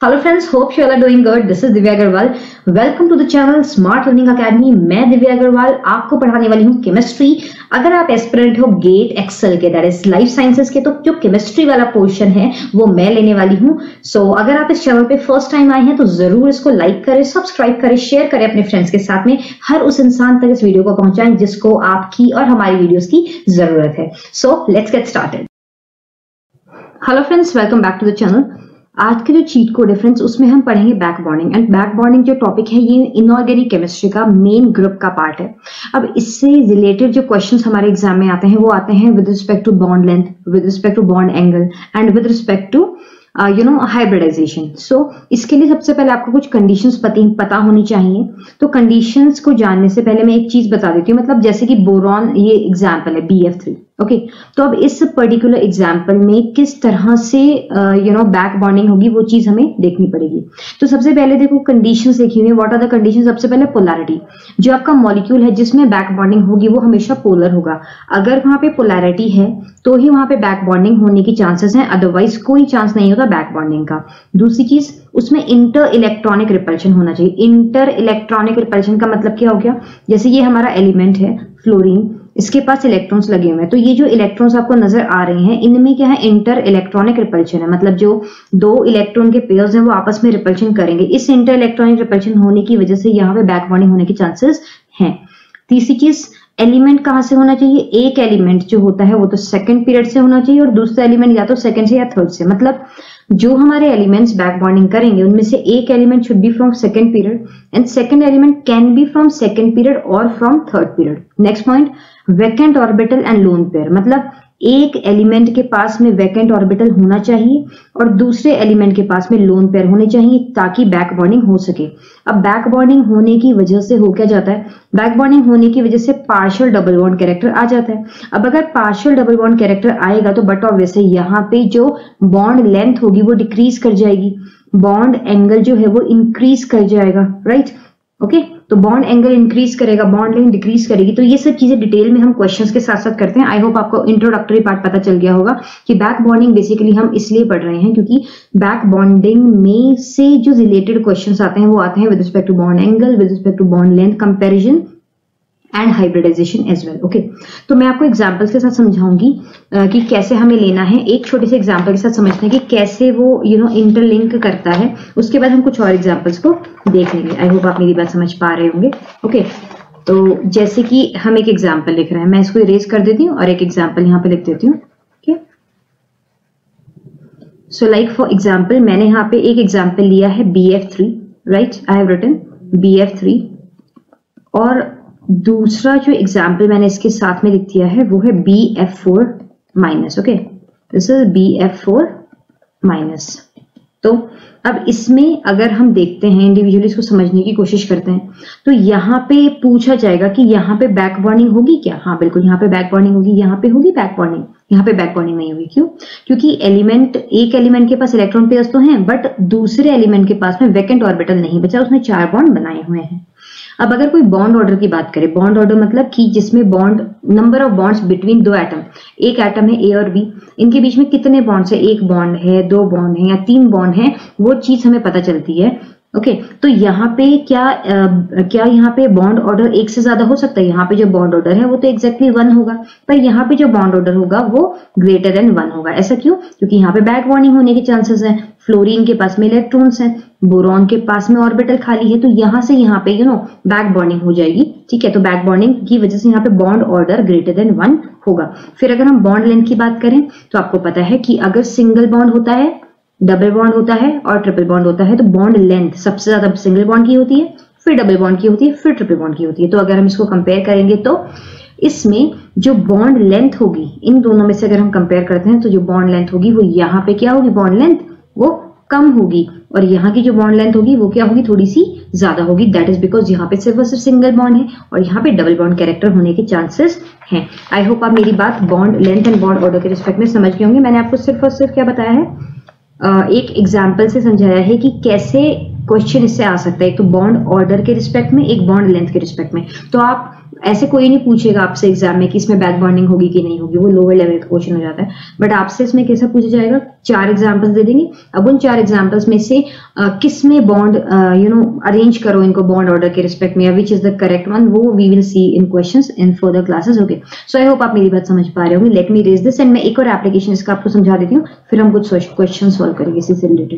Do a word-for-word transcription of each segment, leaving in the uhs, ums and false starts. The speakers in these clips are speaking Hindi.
Hello friends, hope you all are doing good. This is Divya Agarwal. Welcome to the channel smart learning academy. मैं दिव्या अग्रवाल आपको पढ़ाने वाली हूँ केमिस्ट्री। अगर आप एस्पिरेंट हो गेट एक्सेल के, दैट इज लाइफ साइंसेस के, तो जो केमिस्ट्री वाला पोर्शन है वो मैं लेने वाली हूँ। सो so, अगर आप इस चैनल पे फर्स्ट टाइम आए हैं तो जरूर इसको लाइक करें, सब्सक्राइब करें, शेयर करें अपने फ्रेंड्स के साथ में। हर उस इंसान तक इस वीडियो को पहुंचाएं जिसको आपकी और हमारी वीडियोस की जरूरत है। So let's get started. Hello friends, welcome back to the channel. आज के जो चीट कोड है फ्रेंड्स, उसमें हम पढ़ेंगे back bonding. And back bonding जो टॉपिक है ये इनऑर्गेनिक केमिस्ट्री का मेन ग्रुप का पार्ट है। अब इससे रिलेटेड जो क्वेश्चंस हमारे एग्जाम में आते हैं वो आते हैं with respect to bond length, with respect to bond angle and with respect to you know hybridization. So इसके लिए सबसे पहले आपको कुछ कंडीशंस पता होनी चाहिए। तो कंडीशंस को जानने से पहले मैं एक चीज बता देती हूँ, मतलब जैसे कि बोरॉन, ये एग्जाम्पल है बी एफ थ्री। ओके, तो अब इस पर्टिकुलर एग्जाम्पल में किस तरह से यू नो बैक बॉन्डिंग होगी वो चीज हमें देखनी पड़ेगी। तो सबसे पहले देखो कंडीशंस देखी हुई है। What are the conditions? सबसे पहले पोलैरिटी। जो आपका मॉलिक्यूल है जिसमें बैक बॉन्डिंग होगी वो हमेशा पोलर होगा। अगर वहां पे पोलैरिटी है तो ही वहां पे बैक बॉन्डिंग होने की चांसेस हैं, अदरवाइज कोई चांस नहीं होता बैक बॉन्डिंग का। दूसरी चीज, उसमें इंटर इलेक्ट्रॉनिक रिपल्शन होना चाहिए। इंटर इलेक्ट्रॉनिक रिपल्शन का मतलब क्या हो गया? जैसे ये हमारा एलिमेंट है फ्लोरीन, इसके पास इलेक्ट्रॉन्स लगे हुए हैं, तो ये जो इलेक्ट्रॉन्स आपको नजर आ रहे हैं इनमें क्या है? इंटर इलेक्ट्रॉनिक रिपल्शन है। मतलब जो दो इलेक्ट्रॉन के पेयर्स हैं वो आपस में रिपल्शन करेंगे। इस इंटर इलेक्ट्रॉनिक रिपल्शन होने की वजह से यहाँ पे बैक बॉन्डिंग होने के चांसेस हैं। तीसरी चीज, एलिमेंट कहां से होना चाहिए? एक एलिमेंट जो होता है वो तो सेकंड पीरियड से होना चाहिए और दूसरा एलिमेंट या तो सेकंड से या थर्ड से। मतलब जो हमारे एलिमेंट्स बैक बॉन्डिंग करेंगे उनमें से एक element should be from second period and second element can be from second period और from third period. Next point, vacant orbital and lone pair. मतलब एक एलिमेंट के पास में वैकेंट ऑर्बिटल होना चाहिए और दूसरे एलिमेंट के पास में लोन पेयर होने चाहिए ताकि बैक बॉन्डिंग हो सके। अब बैक बॉन्डिंग होने की वजह से हो क्या जाता है? बैक बॉन्डिंग होने की वजह से पार्शियल डबल बॉन्ड कैरेक्टर आ जाता है। अब अगर पार्शियल डबल बॉन्ड कैरेक्टर आएगा तो बट ऑब्वियसली यहाँ पे जो बॉन्ड लेंथ होगी वो डिक्रीज कर जाएगी, बॉन्ड एंगल जो है वो इंक्रीज कर जाएगा, राइट? ओके, तो बॉन्ड एंगल इंक्रीज करेगा, बॉन्ड लेंथ डिक्रीज करेगी। तो ये सब चीजें डिटेल में हम क्वेश्चंस के साथ साथ करते हैं। आई होप आपको इंट्रोडक्टरी पार्ट पता चल गया होगा कि बैक बॉन्डिंग बेसिकली हम इसलिए पढ़ रहे हैं क्योंकि बैक बॉन्डिंग में से जो रिलेटेड क्वेश्चंस आते हैं वो आते हैं with respect to bond angle, with respect to bond length comparison and hybridization as well. Okay, तो मैं आपको एग्जांपल्स के साथ समझाऊंगी कि कैसे हमें लेना है। एक छोटे से एग्जांपल के साथ समझते हैं कि कैसे वो यू नो इंटरलिंक करता है। उसके बाद हम कुछ और एग्जांपल्स को देख लेंगे। आई होप आप मेरी बात समझ पा रहे होंगे। ओके, तो जैसे कि हम एक एग्जाम्पल लिख रहे हैं, मैं इसको इरेज कर देती हूँ और एक एग्जाम्पल यहाँ पे लिख देती हूँ। Okay, so like for example मैंने यहाँ पे एक एग्जाम्पल लिया है B F three, right? I have written B F three और दूसरा जो एग्जाम्पल मैंने इसके साथ में लिख दिया है वो है B F four minus. Okay, this is B F four minus. तो अब इसमें अगर हम देखते हैं इंडिविजुअली इसको समझने की कोशिश करते हैं तो यहाँ पे पूछा जाएगा कि यहाँ पे बैक बॉन्डिंग होगी क्या? हाँ बिल्कुल, यहाँ पे बैक बॉन्डिंग होगी, यहाँ पे होगी बैक बॉन्डिंग, यहाँ पे बैक बॉन्डिंग नहीं होगी। क्यों? क्योंकि एलिमेंट, एक एलिमेंट के पास इलेक्ट्रॉन पेयर्स तो हैं बट दूसरे एलिमेंट के पास में वैकेंट ऑर्बिटल नहीं बचा, उसने चार बॉन्ड बनाए हुए हैं। अब अगर कोई बॉन्ड ऑर्डर की बात करें, बॉन्ड ऑर्डर मतलब कि जिसमें bond, number of bonds between दो एटम, एक एटम है ए और बी, इनके बीच में कितने बॉन्ड्स है? एक बॉन्ड है, दो बॉन्ड है या तीन बॉन्ड है, वो चीज हमें पता चलती है। ओके okay, तो यहाँ पे क्या आ, क्या यहाँ पे बॉन्ड ऑर्डर एक से ज्यादा हो सकता है? यहाँ पे जो बॉन्ड ऑर्डर है वो तो एग्जैक्टली वन होगा, पर यहाँ पे जो बॉन्ड ऑर्डर होगा वो ग्रेटर देन वन होगा। ऐसा क्यों? क्योंकि यहाँ पे बैक बॉन्डिंग होने के चांसेस हैं। फ्लोरीन के पास में इलेक्ट्रॉन्स हैं, बोरॉन के पास में ऑर्बिटल खाली है, तो यहाँ से यहाँ पे यू नो बैक बॉन्डिंग हो जाएगी। ठीक है, तो बैक बॉन्डिंग की वजह से यहाँ पे bond order greater than one होगा। फिर अगर हम बॉन्ड लेंथ की बात करें तो आपको पता है कि अगर सिंगल बॉन्ड होता है, डबल बॉन्ड होता है और ट्रिपल बॉन्ड होता है, तो बॉन्ड लेंथ सबसे ज्यादा सिंगल बॉन्ड की होती है, फिर डबल बॉन्ड की होती है, फिर ट्रिपल बॉन्ड की होती है। तो अगर हम इसको कंपेयर करेंगे तो इसमें जो बॉन्ड लेंथ होगी, इन दोनों में से अगर हम कंपेयर करते हैं तो जो बॉन्ड लेंथ होगी वो यहाँ पे क्या होगी? बॉन्ड लेंथ वो कम होगी और यहाँ की जो बॉन्ड लेंथ होगी वो क्या होगी? थोड़ी सी ज्यादा होगी। दैट इज बिकॉज यहाँ पे सिर्फ और सिर्फ सिंगल बॉन्ड है और यहाँ पे डबल बॉन्ड कैरेक्टर होने के चांसेस हैं। आई होप आप मेरी बात bond length and bond order के रिस्पेक्ट में समझ गए होंगे। मैंने आपको सिर्फ और सिर्फ क्या बताया है? एक एग्जाम्पल से समझाया है कि कैसे क्वेश्चन इससे आ सकता है, एक तो बॉन्ड ऑर्डर के रिस्पेक्ट में, एक बॉन्ड लेंथ के रिस्पेक्ट में। तो आप ऐसे कोई नहीं पूछेगा आपसे एग्जाम में कि इसमें बैक बॉन्डिंग होगी कि नहीं होगी, वो लोअर लेवल का क्वेश्चन हो जाता है। बट आपसे इसमें कैसा पूछा जाएगा, चार एग्जांपल्स दे देंगे, अब उन चार एग्जांपल्स में से किस में बॉन्ड यू नो अरेंज करो इनको बॉन्ड ऑर्डर के रिस्पेक्ट में, which is the correct one, वो we will see in questions in further classes. Okay, so I hope आप मेरी बात समझ पा रहे होंगे। Let me erase this and मैं एक और एप्लीकेशन इसका आपको समझा देती हूँ, फिर हम कुछ क्वेश्चन सॉल्व करेंगे इसी से रिलेटेड।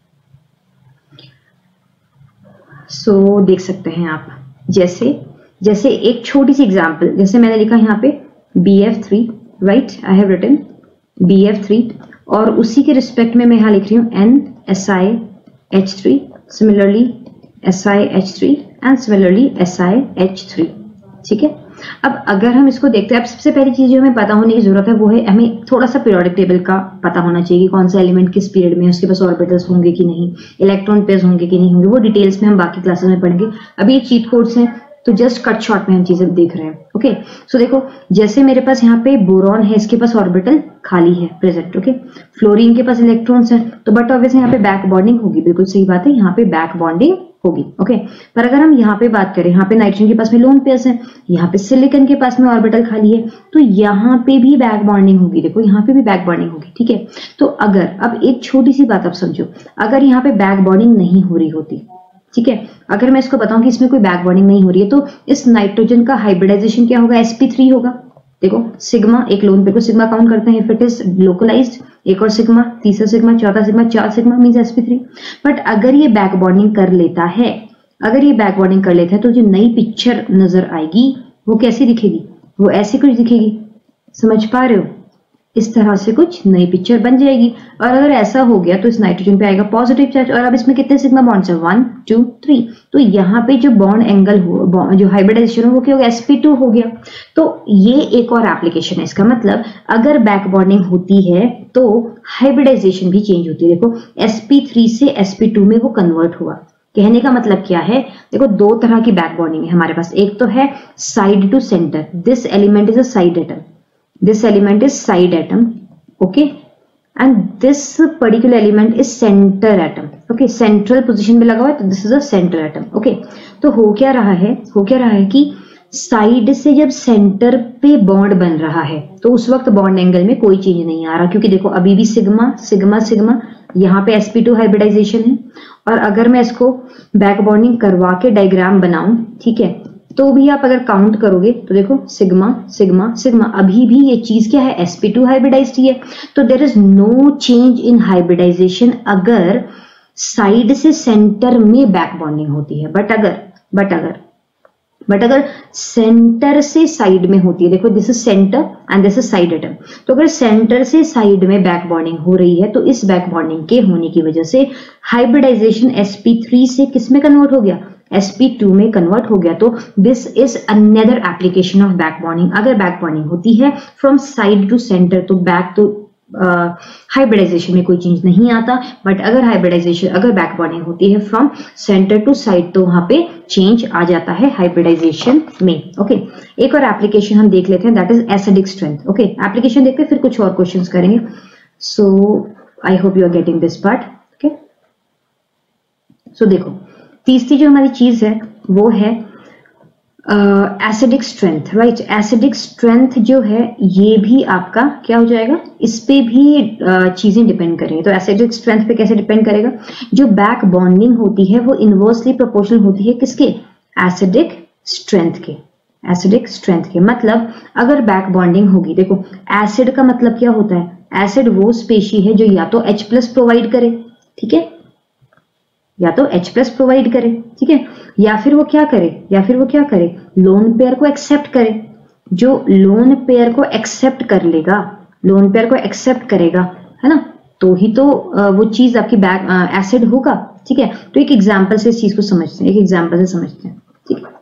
सो so, देख सकते हैं आप, जैसे जैसे एक छोटी सी एग्जांपल, जैसे मैंने लिखा यहाँ पे B F three, right, I have written B F three, और उसी के रिस्पेक्ट में मैं यहाँ लिख रही हूँ N S I H three, similarly S I H three and similarly S I H three. ठीक है, अब अगर हम इसको देखते हैं, अब सबसे पहली चीज जो हमें पता होने की जरूरत है वो है हमें थोड़ा सा पीरियोडिक टेबल का पता होना चाहिए कि कौन सा एलिमेंट किस पीरियड में, उसके पास ऑर्बिटल्स होंगे कि नहीं, इलेक्ट्रॉन पेयर्स होंगे कि नहीं होंगे, वो डिटेल्स में हम बाकी क्लासेस में पढ़ेंगे। अभी ये चीट कोड्स हैं तो जस्ट कट शॉर्ट में हम चीजें देख रहे हैं। ओके, सो देखो, जैसे मेरे पास यहाँ पे बोरॉन है, इसके पास ऑर्बिटल खाली है प्रेजेंट। ओके, फ्लोरीन के पास इलेक्ट्रॉन्स हैं, तो बट ऑब्वियसली यहाँ पे बैक बॉन्डिंग होगी, बिल्कुल सही बात है, यहाँ पे बैक बॉन्डिंग होगी। ओके, पर अगर हम यहाँ पे बात करें, यहाँ पे नाइट्रोजन के पास में लोन पेयर्स हैं, यहाँ पे सिलिकॉन के पास में ऑर्बिटल खाली है, तो यहाँ पे भी बैक बॉन्डिंग होगी। देखो यहाँ पे भी बैक बॉन्डिंग होगी। ठीक है, तो अगर अब एक छोटी सी बात आप समझो, अगर यहाँ पे बैक बॉन्डिंग नहीं हो रही होती, ठीक है, अगर मैं इसको बताऊं कि इसमें कोई बैक बॉन्डिंग नहीं हो रही है, तो इस नाइट्रोजन का हाइब्रिडाइजेशन क्या होगा, एस पी थ्री होगा। देखो सिग्मा, एक लोन पेयर को सिग्मा काउंट करते हैं इफ इट इज लोकलाइज्ड, एक और सिग्मा, तीसरा सिग्मा, चौथा सिग्मा, चार sigma means S P three. But अगर ये बैक बॉन्डिंग कर लेता है, अगर ये बैक बॉन्डिंग कर लेता है, तो जो नई पिक्चर नजर आएगी वो कैसी दिखेगी, वो ऐसी कुछ दिखेगी। समझ पा रहे हो, इस तरह से कुछ नई पिक्चर बन जाएगी। और अगर ऐसा हो गया तो इस नाइट्रोजन पे आएगा पॉजिटिव चार्ज, और अब इसमें कितने सिग्मा बॉन्ड्स है, वन टू थ्री, तो यहाँ पे जो बॉन्ड एंगल हो, जो हाइब्रिडाइजेशन हो, वो क्या हो गया, एस पी टू हो गया। तो ये एक और एप्लीकेशन है इसका, मतलब अगर बैक बॉन्डिंग होती है तो हाइब्रिडाइजेशन भी चेंज होती है। देखो एस पी थ्री से एस पी टू में वो कन्वर्ट हुआ। कहने का मतलब क्या है, देखो दो तरह की बैक बॉन्डिंग है हमारे पास, एक तो है side to centre, this element is a side atom, this element is side atom, okay, and this particular element is center atom, okay, central position में लगा हुआ है, तो this is a center atom, okay। तो हो क्या रहा है, हो क्या रहा है कि साइड से जब सेंटर पे बॉन्ड बन रहा है तो उस वक्त बॉन्ड एंगल में कोई चेंज नहीं आ रहा, क्योंकि देखो अभी भी सिग्मा सिग्मा सिग्मा, यहाँ पे एस पी टू हाइब्रिडाइजेशन है। और अगर मैं इसको बैक बॉन्डिंग करवा के डायग्राम बनाऊं, ठीक है, तो भी आप अगर काउंट करोगे तो देखो सिग्मा सिग्मा सिग्मा, अभी भी ये चीज क्या है, एस पी टू हाइब्रिडाइज्ड है। तो there is no change in hybridization अगर साइड से सेंटर में बैक बॉन्डिंग होती है। बट अगर बट अगर बट अगर सेंटर से साइड में होती है, देखो this is centre and this is side atom, तो अगर सेंटर से साइड में बैक बॉन्डिंग हो रही है तो इस बैक बॉन्डिंग के होने की वजह से हाइब्रिडाइजेशन एस पी थ्री से किस में कन्वर्ट हो गया, एस पी टू में कन्वर्ट हो गया। तो this is another application of back bonding. अगर बैक बॉन्डिंग होती है फ्रॉम साइड टू सेंटर तो बैक तो हाइब्रिडाइजेशन में कोई चेंज नहीं आता, बट अगर हाइब्रिडाइजेशन अगर बैक बॉन्डिंग होती है फ्रॉम सेंटर टू साइड तो वहां पे चेंज आ जाता है हाइब्रिडाइजेशन में। Okay okay. एक और एप्लीकेशन हम देख लेते हैं, that is acidic strength. Okay, application देखते हैं फिर कुछ और क्वेश्चंस करेंगे। So I hope you are getting this part. Okay, so देखो तीसरी जो हमारी चीज है वो है acidic strength, right. Acidic strength जो है ये भी आपका क्या हो जाएगा, इस पे भी uh, चीजें डिपेंड करेंगी। तो एसिडिक स्ट्रेंथ पे कैसे डिपेंड करेगा, जो बैक बॉन्डिंग होती है वो इनवर्सली प्रोपोर्शनल होती है किसके, एसिडिक स्ट्रेंथ के, एसिडिक स्ट्रेंथ के। मतलब अगर बैक बॉन्डिंग होगी, देखो एसिड का मतलब क्या होता है, एसिड वो स्पेशी है जो या तो H प्लस प्रोवाइड करे, ठीक है, या तो H प्लस प्रोवाइड करे, ठीक है, या फिर वो क्या करे, या फिर वो क्या करे, लोन पेयर को एक्सेप्ट करे। जो लोन पेयर को एक्सेप्ट कर लेगा, लोन पेयर को एक्सेप्ट करेगा, है ना, तो ही तो वो चीज आपकी बैक एसिड होगा, ठीक है। तो एक एग्जांपल से इस चीज को समझते हैं, एक एग्जांपल से समझते हैं, ठीक है।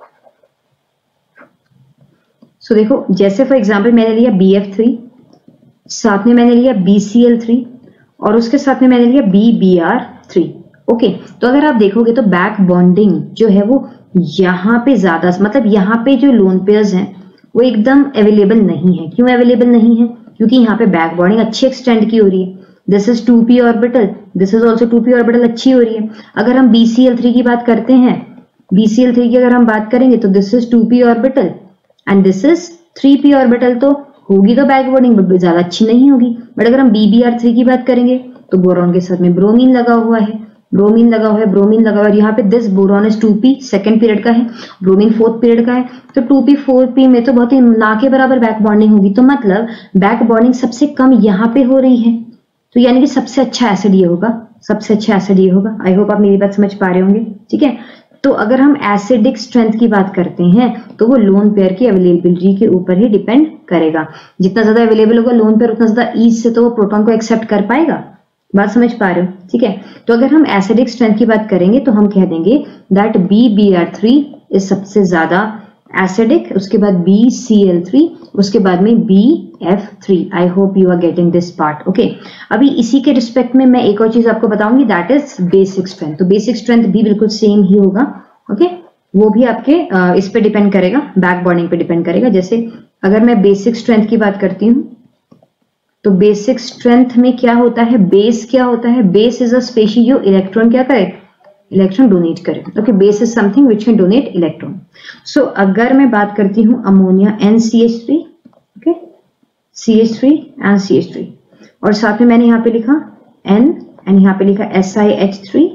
सो देखो जैसे फॉर एग्जांपल मैंने लिया बी एफ थ्री, साथ में मैंने लिया बी सी एल थ्री, और उसके साथ में मैंने लिया B B R three. Okay, तो अगर आप देखोगे तो बैक बॉन्डिंग जो है वो यहाँ पे ज्यादा, मतलब यहाँ पे जो लोन पेयर्स हैं वो एकदम अवेलेबल नहीं है। क्यों अवेलेबल नहीं है, क्योंकि यहाँ पे बैक बॉन्डिंग अच्छी एक्सटेंड की हो रही है। This is two P orbital, this is also two P orbital अच्छी हो रही है। अगर हम बी सी एल थ्री की बात करते हैं, बी सी एल थ्री की अगर हम बात करेंगे तो this is two P orbital, and this is three P orbital, तो होगी तो बैक बॉन्डिंग बट ज्यादा अच्छी नहीं होगी। बट अगर हम बी बी आर थ्री की बात करेंगे तो बोरॉन के साथ में ब्रोमीन लगा हुआ है, ब्रोमीन लगा हुआ है, ब्रोमीन लगा हुआ है। यहाँ पे this boron is two P second period का है, ब्रोमीन फोर्थ पीरियड का है, तो टू पी फोर पी में तो बहुत ही ना के बराबर बैक बॉन्डिंग होगी। तो मतलब बैक बॉन्डिंग सबसे कम यहाँ पे हो रही है, तो यानी कि सबसे अच्छा एसिड ये होगा, सबसे अच्छा एसिड ये होगा। आई होप आप मेरी बात समझ पा रहे होंगे, ठीक है। तो अगर हम एसिडिक स्ट्रेंथ की बात करते हैं तो वो लोन पेयर की अवेलेबिलिटी के ऊपर ही डिपेंड करेगा। जितना ज्यादा अवेलेबल होगा लोन पेयर उतना ज्यादा ईज से तो वो प्रोटॉन को एक्सेप्ट कर पाएगा। बात समझ पा रहे हो, ठीक है। तो अगर हम एसिडिक स्ट्रेंथ की बात करेंगे तो हम कह देंगे that B B R three is सबसे ज्यादा एसिडिक, उसके बाद बी सी एल थ्री, उसके बाद में B F three. I hope you are getting this part, okay. अभी इसी के रिस्पेक्ट में मैं एक और चीज आपको बताऊंगी, दैट इज बेसिक स्ट्रेंथ। तो बेसिक स्ट्रेंथ भी बिल्कुल सेम ही होगा, ओके। वो भी आपके uh, इस पे डिपेंड करेगा, बैक बॉन्डिंग पे डिपेंड करेगा। जैसे अगर मैं बेसिक स्ट्रेंथ की बात करती हूँ तो बेसिक स्ट्रेंथ में क्या होता है, बेस क्या होता है, बेस इज अ स्पेशीज जो इलेक्ट्रॉन क्या करे, इलेक्ट्रॉन डोनेट करे। Okay, base is something which can donate electron. So अगर मैं बात करती हूँ ammonia N C H three, okay, C H three and C H three, और साथ में मैंने यहाँ पे लिखा N एंड यहाँ पे लिखा S I H three,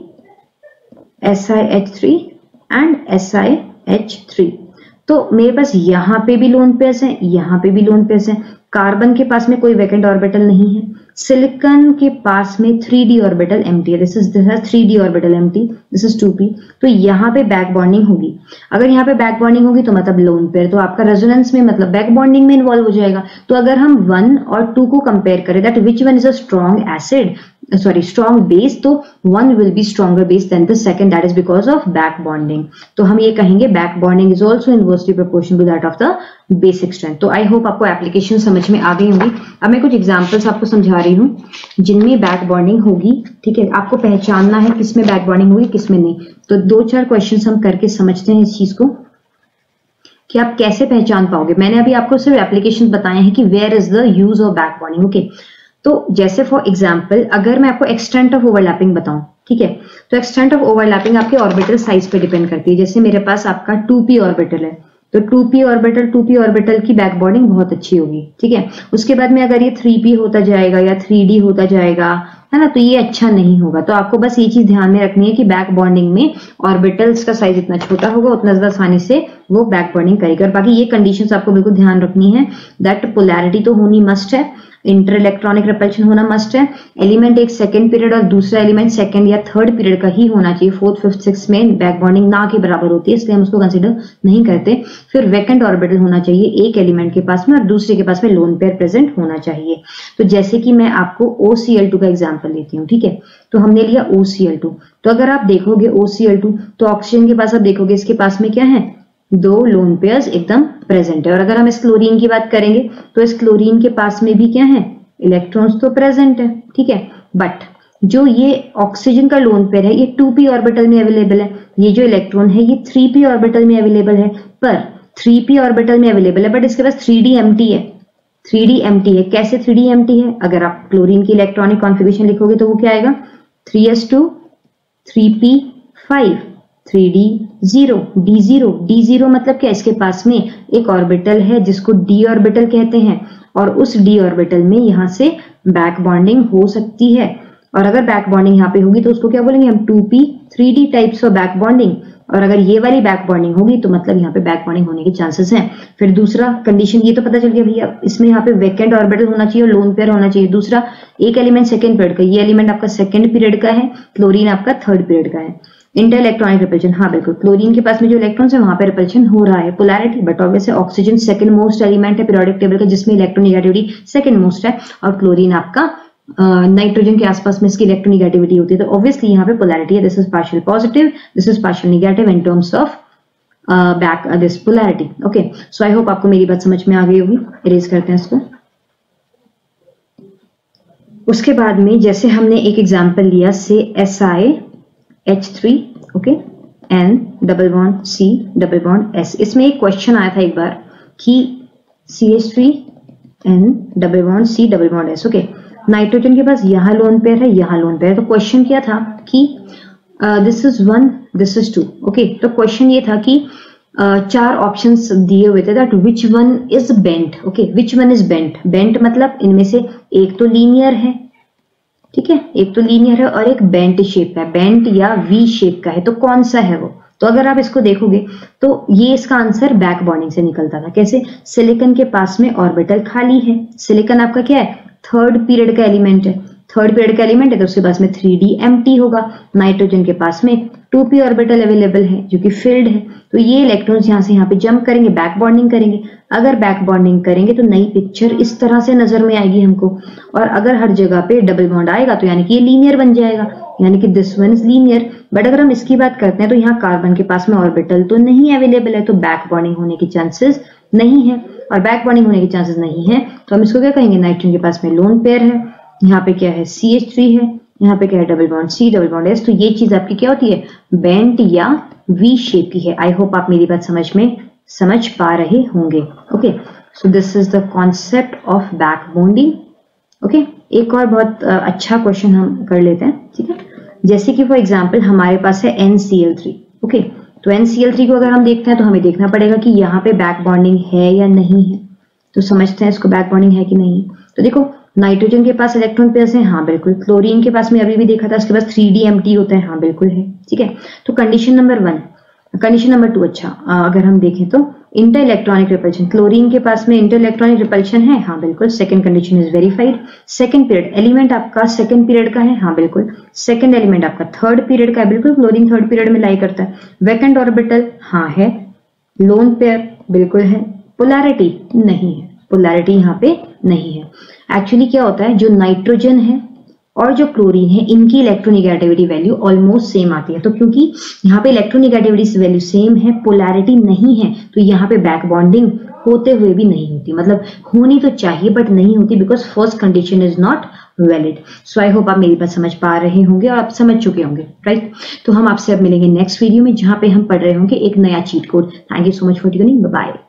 S I H three and S I H three. तो मेरे पास यहाँ पे भी लोन पेयर्स हैं, यहाँ पे भी लोन पेयर्स हैं। कार्बन के पास में कोई वैकेंट ऑर्बिटल नहीं है, सिलिकॉन के पास में थ्री डी ऑर्बिटल एम्प्टी है, this is this three D orbital empty, this is two P. तो यहाँ पे बैक बॉन्डिंग होगी। अगर यहाँ पे बैक बॉन्डिंग होगी तो मतलब लोन पेयर, तो आपका रेजोनेंस में मतलब बैक बॉन्डिंग में इन्वॉल्व हो जाएगा। तो अगर हम वन और टू को कंपेयर करें that which one is a strong acid, sorry strong base, तो one will be stronger base than the second, that is because of back bonding. तो हम ये कहेंगे back bonding is also inversely proportional to that of the basic strength. तो आई होप आपको एप्लीकेशन समझ में आ गई होंगी। अब मैं कुछ एग्जांपल्स आपको समझा रही हूँ जिनमें बैक बॉन्डिंग होगी, ठीक है। आपको पहचानना है किसमें बैक बॉन्डिंग होगी किसमें नहीं। तो दो चार क्वेश्चंस हम करके समझते हैं इस चीज को कि आप कैसे पहचान पाओगे। मैंने अभी आपको सिर्फ एप्लीकेशन बताए हैं कि where is the use of back bonding, okay. तो जैसे फॉर एग्जाम्पल अगर मैं आपको एक्सटेंट ऑफ ओवरलैपिंग बताऊं, ठीक है, तो एक्सटेंट ऑफ ओवरलैपिंग आपके ऑर्बिटल साइज पे डिपेंड करती है। जैसे मेरे पास आपका टू पी ऑर्बिटल है, तो two P orbital two P orbital की बैक बॉन्डिंग बहुत अच्छी होगी, ठीक है। उसके बाद में अगर ये थ्री पी होता जाएगा या थ्री डी होता जाएगा, है ना, तो ये अच्छा नहीं होगा। तो आपको बस ये चीज ध्यान में रखनी है कि बैक बॉन्डिंग में ऑर्बिटल्स का साइज इतना छोटा होगा उतना ज्यादा आसानी से वो बैक बॉन्डिंग करेगा। और बाकी ये कंडीशंस आपको बिल्कुल ध्यान रखनी है दैट पोलैरिटी तो होनी मस्ट है, इंटर इलेक्ट्रॉनिक रिपल्शन होना मस्ट है, एलिमेंट एक सेकंड पीरियड और दूसरा एलिमेंट सेकंड या थर्ड पीरियड का ही होना चाहिए। फोर्थ फिफ्थ सिक्स में बैक बॉन्डिंग ना के बराबर होती है, इसलिए हम उसको कंसीडर नहीं करते। फिर वैकेंट ऑर्बिटल होना चाहिए एक एलिमेंट के पास में और दूसरे के पास में लोन पेयर प्रेजेंट होना चाहिए। तो जैसे कि मैं आपको ओ सी एल टू का एग्जाम्पल लेती हूँ, ठीक है। तो हमने लिया ओ सी एल टू, तो अगर आप देखोगे ओ सी एल टू तो ऑक्सीजन के पास आप देखोगे इसके पास में क्या है, दो लोन पेयर्स एकदम प्रेजेंट है। और अगर हम इस क्लोरीन की बात करेंगे तो इस क्लोरीन के पास में भी क्या है, इलेक्ट्रॉन्स तो प्रेजेंट है, ठीक है। बट जो ये ऑक्सीजन का लोन पेयर है ये टू पी ऑर्बिटल में अवेलेबल है, ये जो इलेक्ट्रॉन है ये थ्री पी ऑर्बिटल में अवेलेबल है। पर थ्री पी ऑर्बिटल में अवेलेबल है बट इसके पास थ्री डी एम्प्टी है, थ्री डी एम्प्टी है। कैसे थ्री डी एम्प्टी है, अगर आप क्लोरीन की इलेक्ट्रॉनिक कॉन्फ़िगरेशन लिखोगे तो वो क्या आएगा, three s two, three p five, three d zero, d zero. D zero मतलब क्या, इसके पास में एक ऑर्बिटल है जिसको डी ऑर्बिटल कहते हैं और उस डी ऑर्बिटल में यहां से बैक बॉन्डिंग हो सकती है। और अगर बैक बॉन्डिंग यहाँ पे होगी तो उसको क्या बोलेंगे हम, two p three d types of back bonding. और अगर ये वाली बैक बॉन्डिंग होगी तो मतलब यहाँ पे बैक बॉन्डिंग होने के चांसेस हैं। फिर दूसरा कंडीशन ये तो पता चल गया भैया, इसमें यहाँ पे वैकेंट ऑर्बिटल होना चाहिए और लोन पेयर होना चाहिए। दूसरा एक एलिमेंट सेकंड पीरियड का, ये एलिमेंट आपका सेकंड पीरियड का है, क्लोरीन आपका थर्ड पीरियड का है। इंटर इलेक्ट्रॉनिक रिपल्शन, हाँ बिल्कुल, क्लोरीन के पास में जो इलेक्ट्रॉन्स है वहां पे रिपल्शन हो रहा है। Polarity, but obviously oxygen second most element है पीरियोडिक टेबल का जिसमें इलेक्ट्रोनेगेटिविटी सेकंड मोस्ट है, और क्लोरीन आपका नाइट्रोजन uh, के आसपास में इसकी इलेक्ट्रोनेगेटिविटी होती है। तो ऑब्वियसली यहाँ पे पोलैरिटी है, this is partial positive, this is partial negative in terms of back this polarity. Okay, so I hope आपको मेरी बात समझ में आ गई होगी। इरेज करते हैं इसको। उसके बाद में जैसे हमने एक एग्जांपल लिया से S I H three, okay, N double bond C double bond S. इसमें एक क्वेश्चन आया था एक बार कि C H three N double bond C double bond S, okay. Nitrogen के पास यहाँ लोन पेयर है, यहाँ लोन पेयर है। तो क्वेश्चन क्या था कि this is one, this is two, okay. तो क्वेश्चन ये था कि चार ऑप्शंस दिए हुए थे that which one is bent. Okay, which one is bent. Bent मतलब इनमें से एक तो लीनियर है, ठीक है, एक तो लीनियर है और एक बेंट शेप का है, बेंट या वी शेप का है, तो कौन सा है वो? तो अगर आप इसको देखोगे तो ये इसका आंसर बैक बॉन्डिंग से निकलता था। कैसे? सिलिकॉन के पास में ऑर्बिटल खाली है, सिलिकॉन आपका क्या है? थर्ड पीरियड का एलिमेंट है, थर्ड पीरियड का एलिमेंट है तो उसके पास में थ्री डी एम्प्टी होगा। नाइट्रोजन के पास में टू पी ऑर्बिटल अवेलेबल है जो कि फिल्ड है, तो ये इलेक्ट्रॉन्स यहाँ से यहाँ पे जंप करेंगे, बैक बॉन्डिंग करेंगे। अगर बैक बॉन्डिंग करेंगे तो नई पिक्चर इस तरह से नजर में आएगी हमको, और अगर हर जगह पे डबल बॉन्ड आएगा तो यानी कि ये लीनियर बन जाएगा, यानी कि this one is linear. But अगर हम इसकी बात करते हैं तो यहाँ कार्बन के पास में ऑर्बिटल तो नहीं अवेलेबल है, तो बैक बॉन्डिंग होने की चांसेस नहीं है, और बैक बॉन्डिंग होने के चांसेस नहीं है तो हम इसको क्या कहेंगे? नाइट्रोजन के पास में लोन पेयर है, यहाँ पे क्या है? सी एच थ्री है, यहाँ पे क्या है? Double bond C double bond S. तो ये चीज आपकी क्या होती है? बेंट या वी शेप की है। आई होप आप मेरी बात समझ में समझ पा रहे होंगे। Okay, so this is the concept of back bonding. Okay, एक और बहुत अच्छा क्वेश्चन हम कर लेते हैं, ठीक है। जैसे कि फॉर एग्जाम्पल हमारे पास है N C L three. Okay, तो एन सी एल थ्री को अगर हम देखते हैं तो हमें देखना पड़ेगा कि यहाँ पे बैक बॉन्डिंग है या नहीं है। तो समझते हैं इसको, बैक बॉन्डिंग है कि नहीं। तो देखो, नाइट्रोजन के पास इलेक्ट्रॉन पेयर्स हैं, हाँ बिल्कुल। क्लोरीन के पास में अभी भी देखा था, उसके पास थ्री डी एम्प्टी होता है, हाँ बिल्कुल है, ठीक है। तो condition number one. Condition number two, अच्छा अगर हम देखें तो इंटर इलेक्ट्रॉनिक रिपल्शन, क्लोरीन के पास में इंटर इलेक्ट्रॉनिक रिपल्शन है, हाँ बिल्कुल। Second condition is verified. Second period element आपका सेकंड पीरियड का है, हाँ बिल्कुल। सेकंड एलिमेंट आपका थर्ड पीरियड का है, बिल्कुल, क्लोरीन थर्ड पीरियड में लाई करता है। वैकेंट ऑर्बिटल, हाँ है। लोन पेयर, बिल्कुल है। पोलैरिटी नहीं है, पोलैरिटी यहाँ पे नहीं है। एक्चुअली क्या होता है, जो नाइट्रोजन है और जो क्लोरीन है इनकी इलेक्ट्रोनिगेटिविटी वैल्यू ऑलमोस्ट सेम आती है, तो क्योंकि यहाँ पे इलेक्ट्रोनिगेटिविटी वैल्यू सेम है, पोलैरिटी नहीं है, तो यहाँ पे बैक बॉन्डिंग होते हुए भी नहीं होती। मतलब होनी तो चाहिए बट नहीं होती, because first condition is not valid. So I hope आप मेरी बात समझ पा रहे होंगे और आप समझ चुके होंगे, राइट। तो हम आपसे अब मिलेंगे नेक्स्ट वीडियो में, जहां पे हम पढ़ रहे होंगे एक नया cheat code. Thank you so much for tuning, bye bye.